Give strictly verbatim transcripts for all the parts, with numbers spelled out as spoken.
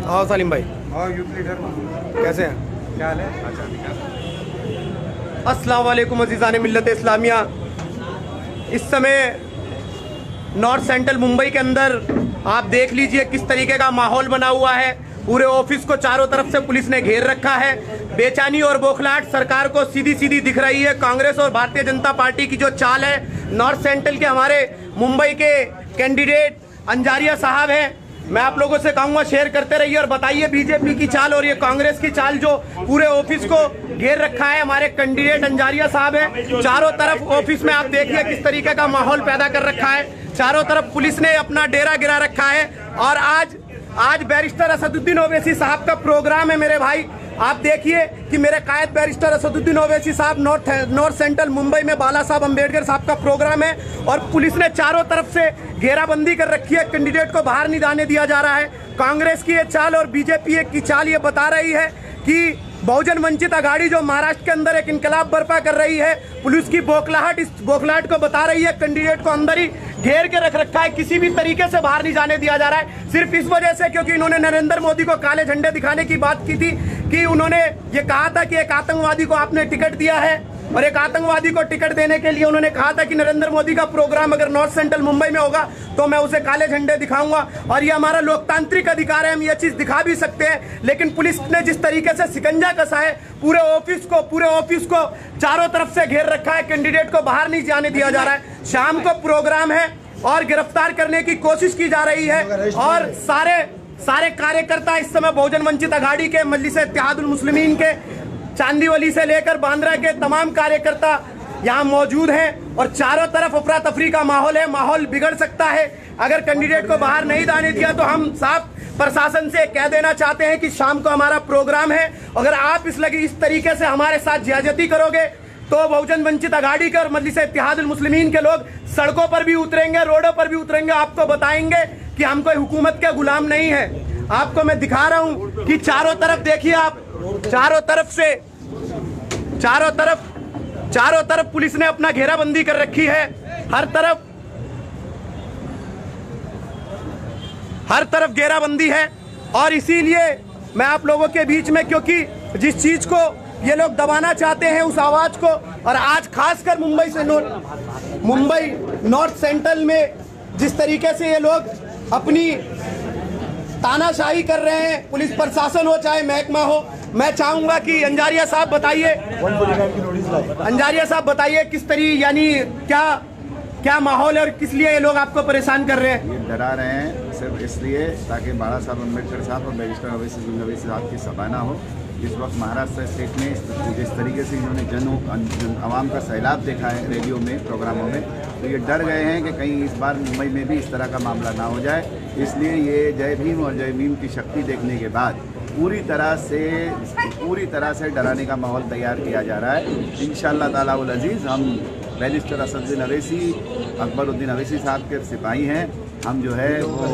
हाँ सलीम भाई। हाँ यूथ लीडर कैसे हैं? क्या हाल है? अच्छा अस्सलाम वालेकुम अज़ीज़ान मिल्लत इस्लामिया। इस समय नॉर्थ सेंट्रल मुंबई के अंदर आप देख लीजिए किस तरीके का माहौल बना हुआ है। पूरे ऑफिस को चारों तरफ से पुलिस ने घेर रखा है। बेचैनी और बौखलाहट सरकार को सीधी सीधी दिख रही है। कांग्रेस और भारतीय जनता पार्टी की जो चाल है, नॉर्थ सेंट्रल के हमारे मुंबई के कैंडिडेट अंजारिया साहब हैं, मैं आप लोगों से कहूंगा शेयर करते रहिए और बताइए बीजेपी की चाल और ये कांग्रेस की चाल जो पूरे ऑफिस को घेर रखा है। हमारे कैंडिडेट अंजारिया साहब हैं, चारों तरफ ऑफिस में आप देखिए किस तरीके का माहौल पैदा कर रखा है। चारों तरफ पुलिस ने अपना डेरा गिरा रखा है। और आज आज बैरिस्टर असदुद्दीन ओवैसी साहब का प्रोग्राम है। मेरे भाई आप देखिए कि मेरे कायद बैरिस्टर असदुद्दीन ओवैसी साहब नॉर्थ नॉर्थ सेंट्रल मुंबई में बाला साहब अम्बेडकर साहब का प्रोग्राम है और पुलिस ने चारों तरफ से घेराबंदी कर रखी है। कैंडिडेट को बाहर नहीं जाने दिया जा रहा है। कांग्रेस की ये चाल और बीजेपी की चाल ये बता रही है कि बहुजन वंचित अघाड़ी जो महाराष्ट्र के अंदर एक इनकलाब बर्पा कर रही है, पुलिस की बौखलाहट इस बौखलाहट को बता रही है। कैंडिडेट को अंदर ही घेर के रख रखा है, किसी भी तरीके से बाहर नहीं जाने दिया जा रहा है, सिर्फ इस वजह से क्योंकि इन्होंने नरेंद्र मोदी को काले झंडे दिखाने की बात की थी कि उन्होंने ये कहा था कि एक आतंकवादी को आपने टिकट दिया है और एक आतंकवादी को टिकट देने के लिए उन्होंने कहा था कि नरेंद्र मोदी का प्रोग्राम अगर नॉर्थ सेंट्रल मुंबई में होगा तो मैं उसे काले झंडे दिखाऊंगा। और ये हमारा लोकतांत्रिक अधिकार है, हम ये चीज दिखा भी सकते हैं। लेकिन पुलिस ने जिस तरीके से शिकंजा कसा है, पूरे ऑफिस को पूरे ऑफिस को चारों तरफ से घेर रखा है, कैंडिडेट को बाहर नहीं जाने दिया जा रहा है। शाम को प्रोग्राम है और गिरफ्तार करने की कोशिश की जा रही है। और सारे सारे कार्यकर्ता इस समय बहुजन वंचित अघाड़ी के, मजलिस इत्तेहादुल मुस्लिमीन के, चांदीवली से लेकर बांद्रा के तमाम कार्यकर्ता यहाँ मौजूद हैं और चारों तरफ अफरा तफरी का माहौल है। माहौल बिगड़ सकता है अगर कैंडिडेट को बाहर नहीं जाने दिया तो हम साफ प्रशासन से कह देना चाहते हैं कि शाम को हमारा प्रोग्राम है, अगर आप इस लगी इस तरीके से हमारे साथ ज्यादती करोगे तो बहुजन वंचित अघाड़ी के और मजलिस इत्तेहादुल मुस्लिमीन के लोग सड़कों पर भी उतरेंगे, रोडों पर भी उतरेंगे। आपको बताएंगे कि हम कोई हुकूमत के गुलाम नहीं है। आपको मैं दिखा रहा हूं कि चारों तरफ देखिए, आप चारों तरफ से चारों तरफ चारों तरफ पुलिस ने अपना घेराबंदी कर रखी है। हर तरफ हर तरफ घेराबंदी है और इसीलिए मैं आप लोगों के बीच में, क्योंकि जिस चीज को ये लोग दबाना चाहते हैं उस आवाज को, और आज खासकर मुंबई से नॉर्थ मुंबई नॉर्थ सेंट्रल में जिस तरीके से ये लोग अपनी तानाशाही कर रहे हैं, पुलिस प्रशासन हो चाहे महकमा हो, मैं चाहूंगा कि अंजारिया साहब बताइए अंजारिया साहब बताइए किस तरीके, यानी क्या क्या माहौल है और किस लिए ये लोग आपको परेशान कर रहे हैं? ये डरा रहे हैं सिर्फ इसलिए ताकि बाला साहब अम्बेडकर साहब और बैरिस्टर ओवैसी साहब की सभा ना हो। इस वक्त महाराष्ट्र स्टेट में जिस तरीके से इन्होंने जन आवाम का सैलाब देखा है रेडियो में, प्रोग्रामों में, तो ये डर गए हैं कि कहीं इस बार मुंबई में भी इस तरह का मामला ना हो जाए। इसलिए ये जय भीम और जय भीम की शक्ति देखने के बाद पूरी तरह से पूरी तरह से डराने का माहौल तैयार किया जा रहा है। इंशाअल्लाह ताला उल अजीज़ हम बैरिस्टर असदुद्दीन ओवैसी, अकबरुद्दीन ओवैसी साहब के सिपाही हैं। हम जो है वो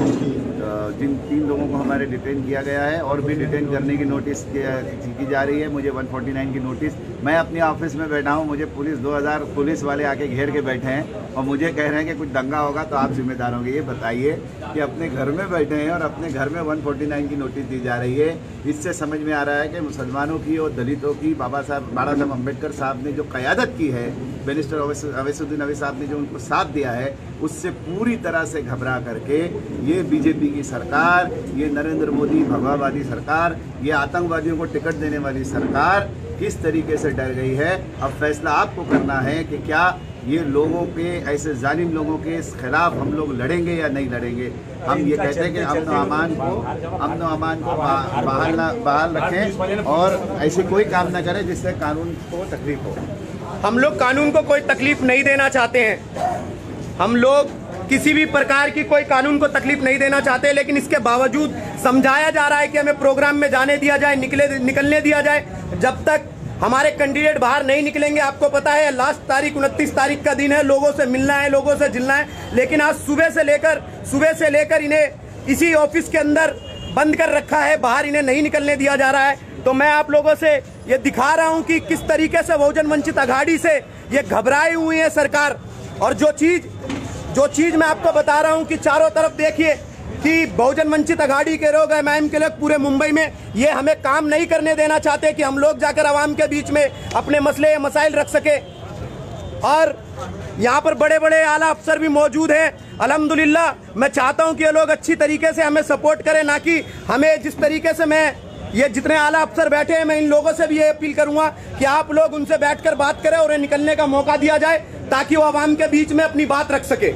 जिन तीन लोगों को हमारे डिटेन किया गया है और भी डिटेन करने की नोटिस की जा रही है। मुझे एक सौ उनचास की नोटिस, मैं अपने ऑफिस में बैठा हूँ, मुझे पुलिस दो हज़ार पुलिस वाले आके घेर के बैठे हैं और मुझे कह रहे हैं कि कुछ दंगा होगा तो आप जिम्मेदार होंगे। ये बताइए कि अपने घर में बैठे हैं और अपने घर में एक सौ उनचास की नोटिस दी जा रही है। इससे समझ में आ रहा है कि मुसलमानों की और दलितों की बाबा साहब बाला साहब अम्बेडकर साहब ने जो क़यादत की है, बैरिस्टर ओवैसुद्दीन ओवैसी साहब ने जो उनको साथ दिया है, उससे पूरी तरह से घबरा करके ये बीजेपी की सरकार, ये नरेंद्र मोदी भगवावादी सरकार, ये आतंकवादियों को टिकट देने वाली सरकार किस तरीके से डर गई है। अब फैसला आपको करना है कि क्या ये लोगों के, ऐसे जालिम लोगों के खिलाफ हम लोग लड़ेंगे या नहीं लड़ेंगे। हम ये कहते हैं कि अमन अमान को अमन अमान को बहाल बहाल रखें और ऐसे कोई काम ना करें जिससे कानून को तकलीफ हो। हम लोग कानून को कोई तकलीफ नहीं देना चाहते हैं, हम लोग किसी भी प्रकार की कोई कानून को तकलीफ नहीं देना चाहते, लेकिन इसके बावजूद समझाया जा रहा है कि हमें प्रोग्राम में जाने दिया जाए, निकले निकलने दिया जाए। जब तक हमारे कैंडिडेट बाहर नहीं निकलेंगे, आपको पता है लास्ट तारीख उनतीस तारीख का दिन है, लोगों से मिलना है, लोगों से जिलना है, लेकिन आज सुबह से लेकर सुबह से लेकर इन्हें इसी ऑफिस के अंदर बंद कर रखा है, बाहर इन्हें नहीं निकलने दिया जा रहा है। तो मैं आप लोगों से ये दिखा रहा हूं कि किस तरीके से बहुजन वंचित अघाड़ी से ये घबराई हुई है सरकार। और जो चीज जो चीज मैं आपको बता रहा हूं कि चारों तरफ देखिए कि बहुजन वंचित अघाड़ी के लोग, एम आई एम के लोग पूरे मुंबई में ये हमें काम नहीं करने देना चाहते कि हम लोग जाकर आवाम के बीच में अपने मसले मसाइल रख सके। और यहाँ पर बड़े बड़े आला अफसर भी मौजूद हैं। अल्हम्दुलिल्लाह मैं चाहता हूँ कि ये लोग अच्छी तरीके से हमें सपोर्ट करें, ना कि हमें जिस तरीके से मैं ये जितने आला अफसर बैठे हैं, मैं इन लोगों से भी ये अपील करूंगा कि आप लोग उनसे बैठकर बात करें और उन्हें निकलने का मौका दिया जाए ताकि वो आवाम के बीच में अपनी बात रख सके।